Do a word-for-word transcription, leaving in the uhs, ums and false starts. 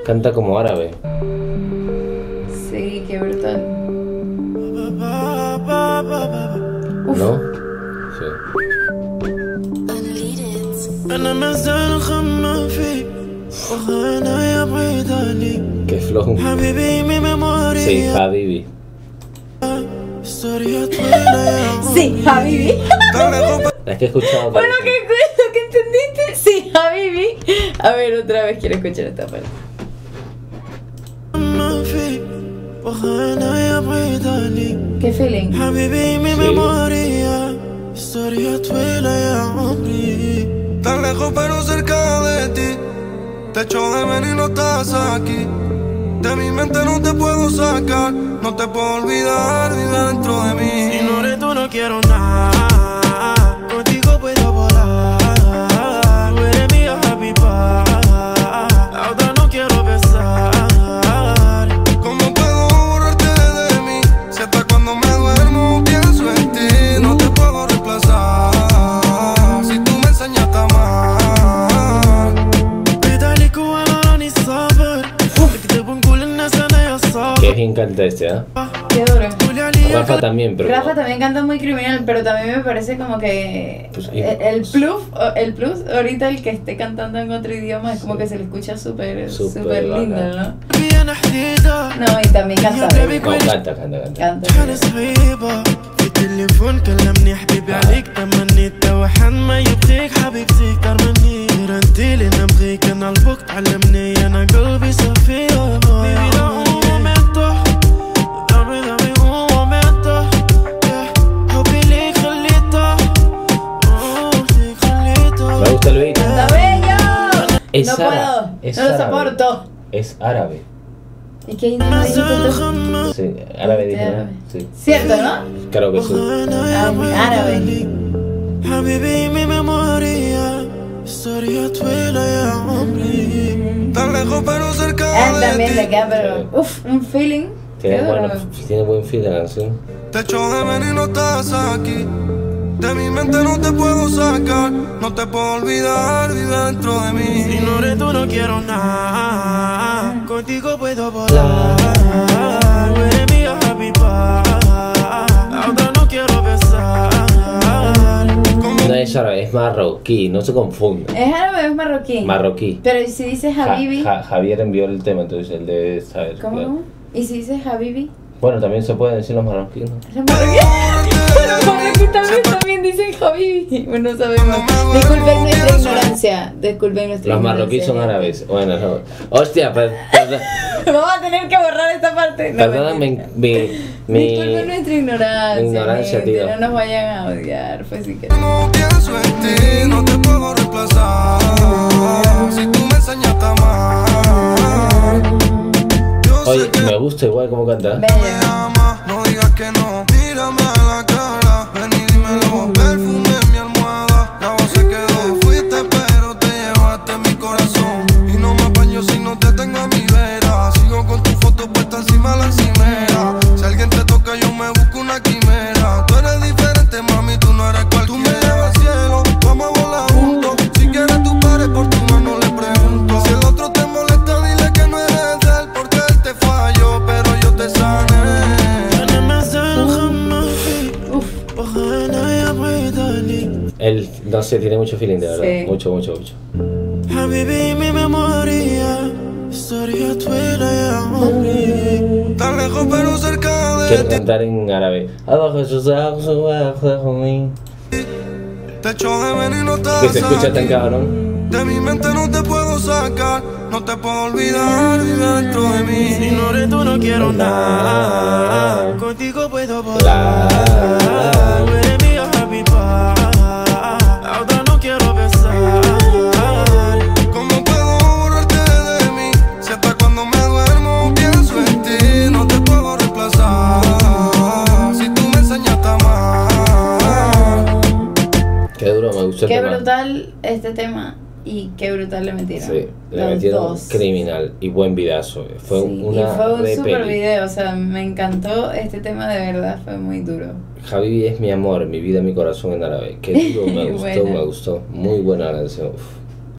Canta como árabe. Sí, qué brutal. Uf. ¿No? Sí. Qué flow. Sí, Habibi. Sí, Habibi. Es que he escuchado. Bueno, ¿qué, ¿qué entendiste? Sí, Habibi. A ver, otra vez quiero escuchar esta parte. ¿Qué feeling? Sí. Tan lejos pero cerca de ti. Te echo de menos y no estás aquí. De mi mente no te puedo sacar. No te puedo olvidar, vive dentro de mí. Si no eres tú no quiero nada. Contigo puedo volar. Tú eres mi happy pie. La otra no quiero besar. ¿Cómo puedo borrarte de mí? Si hasta cuando me duermo pienso en ti. No te puedo reemplazar. Si tú me enseñaste a amar. Pedale cubano ni saber. Qué bien canta este, ¿eh? Qué duro. Rafa también, pero... Rafa también canta muy criminal, pero también me parece como que Pues, el, el plus, el plus ahorita el que esté cantando en otro idioma es como que se le escucha súper Súper súper lindo, bacán. ¿no? No, y también canta. No, canta, canta, canta. Canta. في تليفون كلمني حبيبي عليك تمنيت توحد ما يبغيك حبيبتي كتر مني انتي اللي نبغيك انا البوك تعلمني انا قلبي صافي بيبي ده هو مومنتو دامي دامي هو مومنتو حبي ليك خليته ليك خليته Me gusta el beat. ¡Está bello! Es no árabe, puedo, es no lo árabe. soporto. Es árabe. ¿Y qué idioma dijiste tú? Sí, árabe dije, ¿no? Árabe. Sí. ¿Cierto, no? Claro que sí. Ah, árabe. حبيبي mi memoria historia tuya ya عمري tan lejos pero cerca Ah, de también ti. le queda, pero uff, un feeling. Tiene, Qué bueno, duro. tiene buen feed la canción. Te echo de menos y no estás aquí. De mi mente no te puedo sacar. No te puedo olvidar, vive dentro de mí. Si no eres tú no quiero nada. Contigo puedo volar. Tú eres mi happy pie. La otra no quiero besar. No es árabe, es marroquí, no se confunda. ¿Es árabe o es marroquí? Marroquí. Pero ¿y si dices Ja- Habibi? Ja- Javier envió el tema, entonces él debe saber. ¿Cómo? claro. ¿Cómo? ¿Y si dices Habibi? Bueno, también se pueden decir los marroquíes, ¿no? ¿Es marroquí? Bueno, marroquí también, también dicen Habibi. Bueno, sabemos. Disculpen nuestra ignorancia. Disculpen nuestra Los ignorancia. marroquíes son árabes. Bueno, no. Hostia, per- per- Vamos a tener que borrar esta parte. No, perdona mentira. mi, mi, Disculpen mi, nuestra ignorancia. mi ignorancia, gente, tío. No nos vayan a odiar, pues sí que. No pienso en ti, no te puedo reemplazar. Si tú me enseñaste a amar. Yo sé Oye, que me gusta igual como canta. me amas, no digas que no. Mírame a la cara, ven y dímelo. Perfume en mi almohada, la voz se quedó. Fuiste pero te llevaste mi corazón. Y no me apaño si no te tengo a mi vera. Sigo con tu foto puesta encima de la encimera. Si alguien te toca yo me busco una quimera. Tú eres diferente mami, tú no eres cual. Tú me llevas al cielo, vamos a volar juntos. Si quieres tu pares por tu mano le pregunto. Si el otro te molesta dile que no eres de él. Porque él te falló pero yo te sané. Él, no sé, tiene mucho feeling, de verdad. Sí. Mucho, mucho, mucho. حبيبي mi memoria historia tuya ya عمري tan lejos pero cerca de Quiero ti. cantar en árabe. Abajo sus ojos, abajo mí. Te echo de menos y no estás Que se escucha tan aquí. cabrón. De mi mente no te puedo sacar. No te puedo olvidar, vive dentro de mí. Si no eres tú no quiero nada. Contigo puedo volar. Tú eres mi happy pie. La otra no quiero besar. ¿Cómo puedo borrarte de mí? Si hasta cuando me duermo pienso en ti. No te puedo reemplazar. Si tú me enseñaste a amar. Qué duro, me gustó el Qué tema. brutal este tema y qué brutal le metieron. Sí, le Los metieron dos. criminal y buen vidazo. Fue Sí, una y fue un re super peli. video, o sea, me encantó este tema, de verdad, fue muy duro. Habibi es mi amor, mi vida, mi corazón en árabe. Qué duro, me gustó, Buena. me gustó. Muy buena canción. Uf.